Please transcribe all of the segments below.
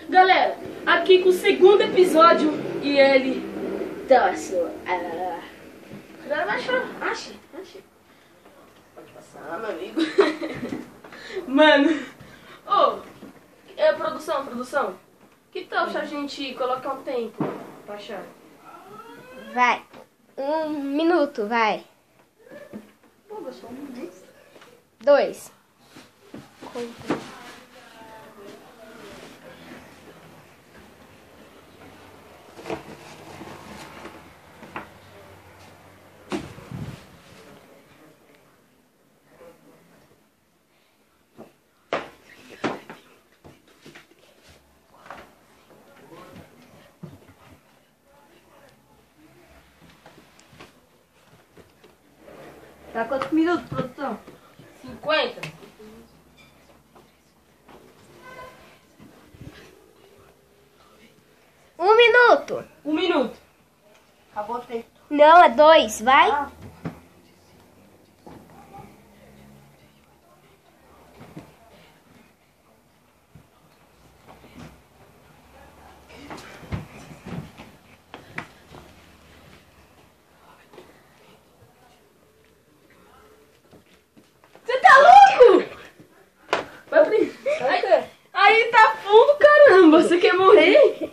Galera, aqui com o segundo episódio e ele tá assim, Galera, vai chorar. Ache. Pode passar, meu amigo. Mano, produção. Que tal se a gente colocar um tempo pra achar? Vai. 1 minuto, vai. Pô, só 1 minuto. 2. Tá quantos minutos, produção? 50. Um minuto. 1 minuto. Acabou o tempo. Não, é 2, vai. Ah. Você tá louco? Vai abrir. Aí tá fundo, caramba. Você quer morrer?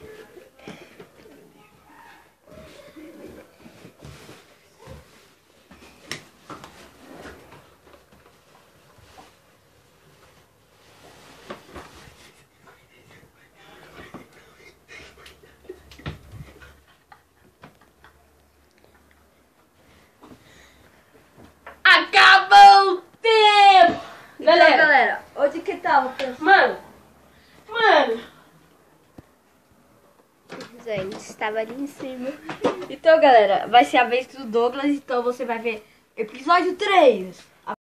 Acabou o tempo! Então, Galera, galera, onde que tava? mano, Gente, estava ali em cima. Então, galera, vai ser a vez do Douglas, então você vai ver episódio 3.